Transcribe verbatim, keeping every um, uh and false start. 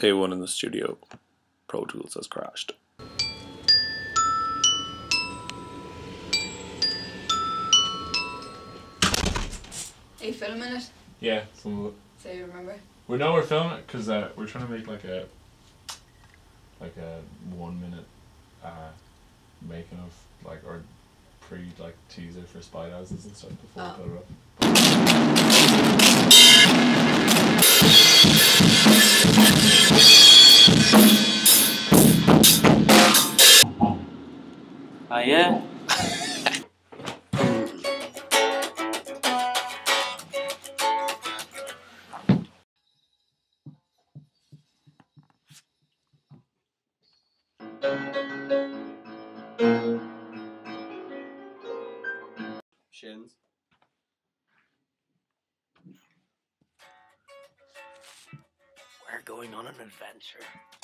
Day one in the studio. Pro Tools has crashed. Are you filming it? Yeah, some of it. So you remember? We know we're filming it because uh, we're trying to make like a like a one minute uh, making of like or pre like teaser for Spy Houses and stuff before Oh. we put it up. Ah, yeah? Shins. We're going on an adventure.